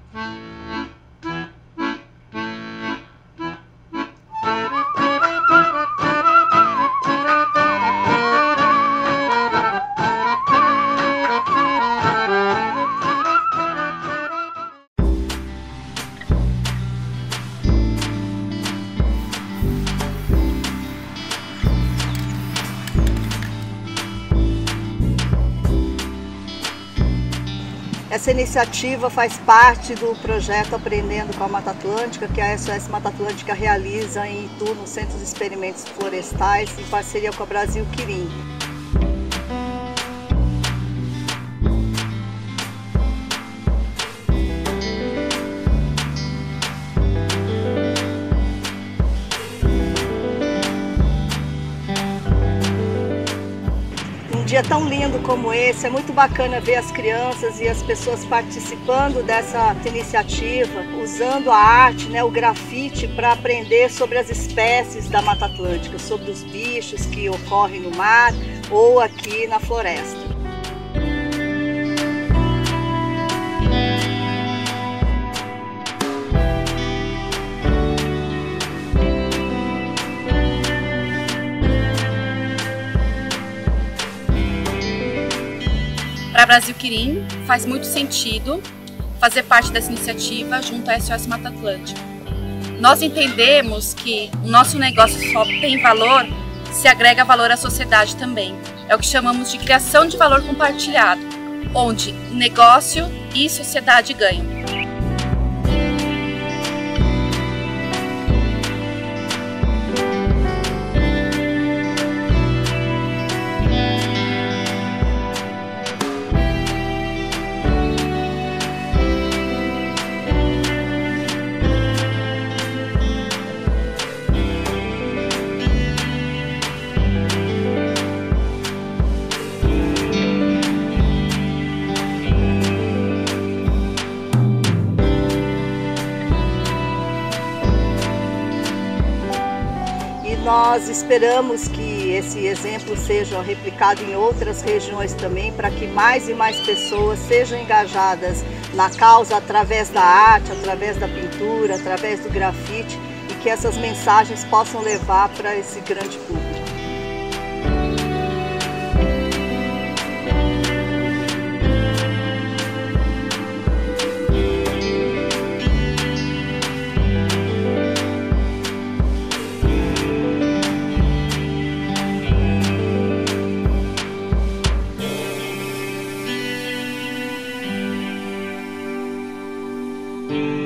Essa iniciativa faz parte do projeto Aprendendo com a Mata Atlântica, que a SOS Mata Atlântica realiza em Itu, no Centro de Experimentos Florestais, em parceria com a Brasil Quirim. Um dia tão lindo como esse, é muito bacana ver as crianças e as pessoas participando dessa iniciativa, usando a arte, o grafite, para aprender sobre as espécies da Mata Atlântica, sobre os bichos que ocorrem no mar ou aqui na floresta. Para a Brasil Quirim faz muito sentido fazer parte dessa iniciativa junto à SOS Mata Atlântica. Nós entendemos que o nosso negócio só tem valor se agrega valor à sociedade também. É o que chamamos de criação de valor compartilhado, onde negócio e sociedade ganham. Nós esperamos que esse exemplo seja replicado em outras regiões também, para que mais e mais pessoas sejam engajadas na causa através da arte, através da pintura, através do grafite, e que essas mensagens possam levar para esse grande público. Música